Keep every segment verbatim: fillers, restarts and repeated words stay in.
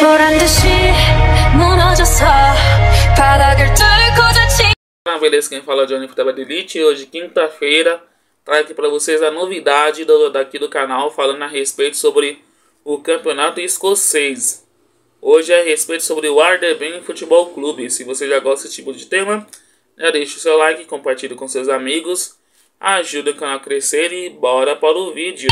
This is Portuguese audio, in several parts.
Beleza, quem fala é o Johnny Futebol Elite. Hoje, quinta-feira, trago aqui para vocês a novidade do, daqui do canal, falando a respeito sobre o campeonato escocês. Hoje é a respeito sobre o Ardebeg Futebol Clube. Se você já gosta desse tipo de tema, já deixa o seu like, compartilhe com seus amigos, ajuda o canal a crescer e bora para o vídeo.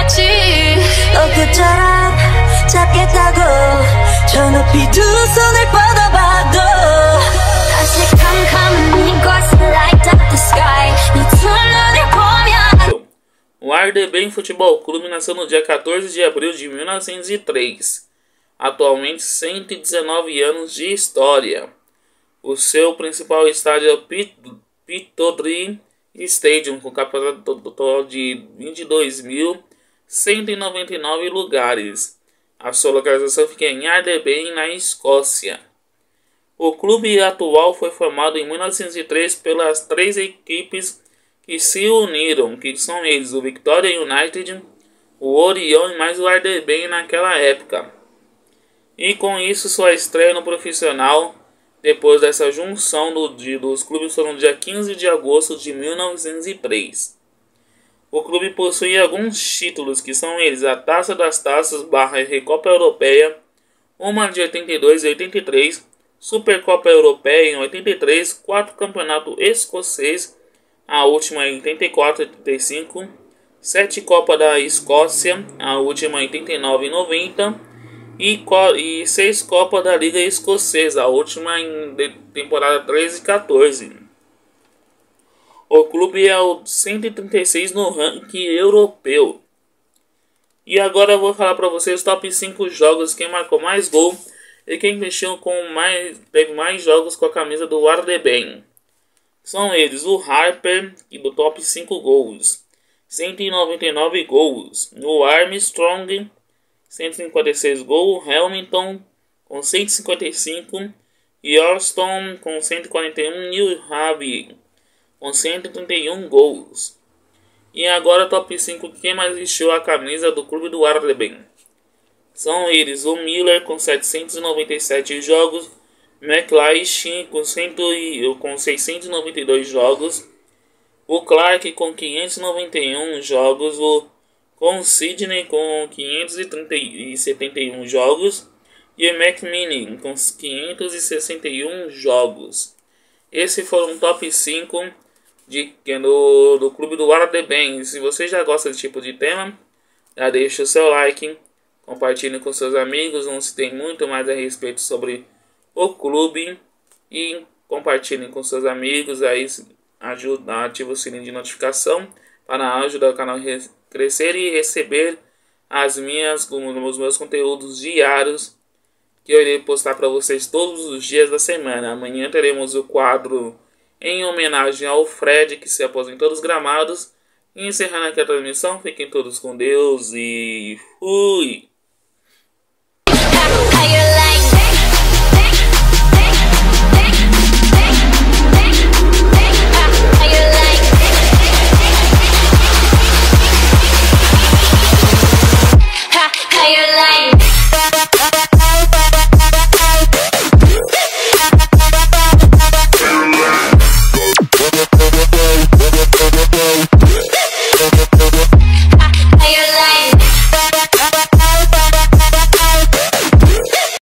O Ardebeg Futebol Clube nasceu no dia quatorze de abril de mil novecentos e três. Atualmente cento e dezenove anos de história. O seu principal estádio é o Pittodrie Stadium, com capacidade total de vinte e dois mil cento e noventa e nove lugares. A sua localização fica em Ardebeg, na Escócia. O clube atual foi formado em mil novecentos e três pelas três equipes que se uniram, que são eles, o Victoria United, o Orion e mais o Ardebeg naquela época. E com isso sua estreia no profissional, depois dessa junção do, de, dos clubes, foi no dia quinze de agosto de mil novecentos e três. O clube possui alguns títulos, que são eles: a Taça das Taças barra Recopa Europeia, uma de oitenta e dois e oitenta e três, Supercopa Europeia em oitenta e três, quatro Campeonato Escocês, a última em oitenta e quatro e oitenta e cinco, sete Copa da Escócia, a última em oitenta e nove e noventa, e, e seis Copa da Liga Escocesa, a última em temporada treze e quatorze. O clube é o cento e trinta e seis no ranking europeu. E agora eu vou falar para vocês os top cinco jogos, quem marcou mais gol e quem mexeu com mais, teve mais jogos com a camisa do Ardebeg. São eles: o Harper, que do top cinco gols, cento e noventa e nove gols. O Armstrong, cento e cinquenta e seis gols. O Hamilton, com cento e cinquenta e cinco. E Orston, com cento e quarenta e um. E o Ravi, com cento e trinta e um gols. E agora top cinco, quem mais vestiu a camisa do clube do Ardebeg. São eles: o Miller, com setecentos e noventa e sete jogos. McLeish com, com seiscentos e noventa e dois jogos, o Clark com quinhentos e noventa e um jogos, o com Sidney com quinhentos e setenta e um jogos e o McMillan com quinhentos e sessenta e um jogos. Esses foram o top cinco de, do, do clube do Ardebeg. Se você já gosta desse tipo de tema, já deixa o seu like, compartilhe com seus amigos, não se tem muito mais a respeito sobre o clube, e compartilhem com seus amigos, aí ajuda, ativa o sininho de notificação para ajudar o canal a crescer e receber as minhas, os meus conteúdos diários que eu irei postar para vocês todos os dias da semana. Amanhã teremos o quadro em homenagem ao Fred, que se aposentou dos gramados. E encerrando aqui a transmissão, fiquem todos com Deus e fui!